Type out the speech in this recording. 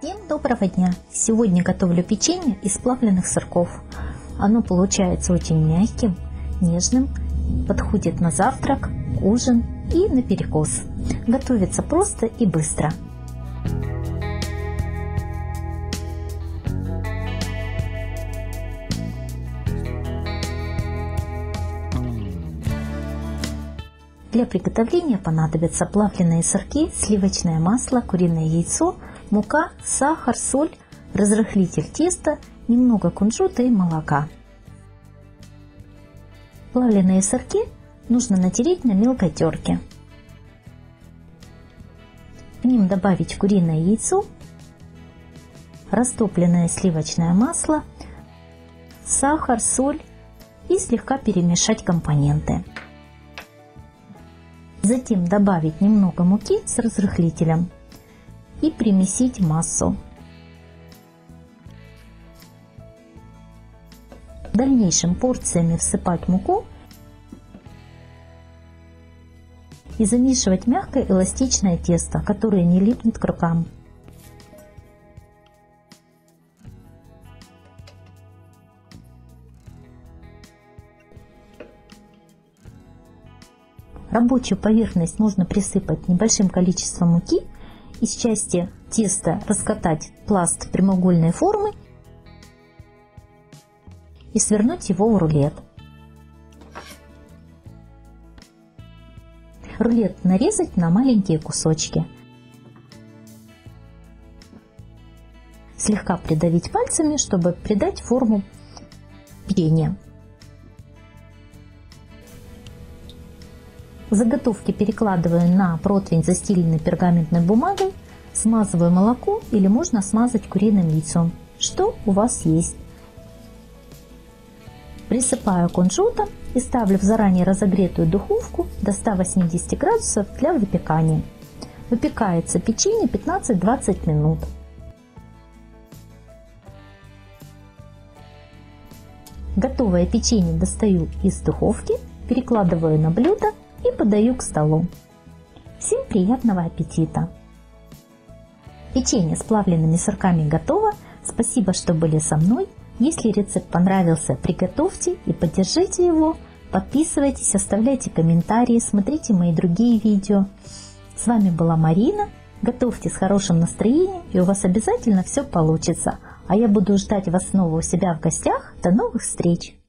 Всем доброго дня! Сегодня готовлю печенье из плавленных сырков. Оно получается очень мягким, нежным, подходит на завтрак, ужин и на перекус. Готовится просто и быстро. Для приготовления понадобятся плавленые сырки, сливочное масло, куриное яйцо, мука, сахар, соль, разрыхлитель теста, немного кунжута и молока. Плавленые сырки нужно натереть на мелкой терке. К ним добавить куриное яйцо, растопленное сливочное масло, сахар, соль и слегка перемешать компоненты. Затем добавить немного муки с разрыхлителем и примесить массу. В дальнейшем порциями всыпать муку и замешивать мягкое эластичное тесто, которое не липнет к рукам. Рабочую поверхность нужно присыпать небольшим количеством муки, из части теста раскатать пласт прямоугольной формы и свернуть его в рулет. Рулет нарезать на маленькие кусочки. Слегка придавить пальцами, чтобы придать форму печенья. Заготовки перекладываю на противень, застеленный пергаментной бумагой, смазываю молоком или можно смазать куриным яйцом, что у вас есть. Присыпаю кунжутом и ставлю в заранее разогретую духовку до 180 градусов для выпекания. Выпекается печенье 15-20 минут. Готовое печенье достаю из духовки, перекладываю на блюдо и подаю к столу. Всем приятного аппетита! Печенье с плавленными сырками готово. Спасибо, что были со мной. Если рецепт понравился, приготовьте и поддержите его. Подписывайтесь, оставляйте комментарии, смотрите мои другие видео. С вами была Марина. Готовьте с хорошим настроением, и у вас обязательно все получится. А я буду ждать вас снова у себя в гостях. До новых встреч!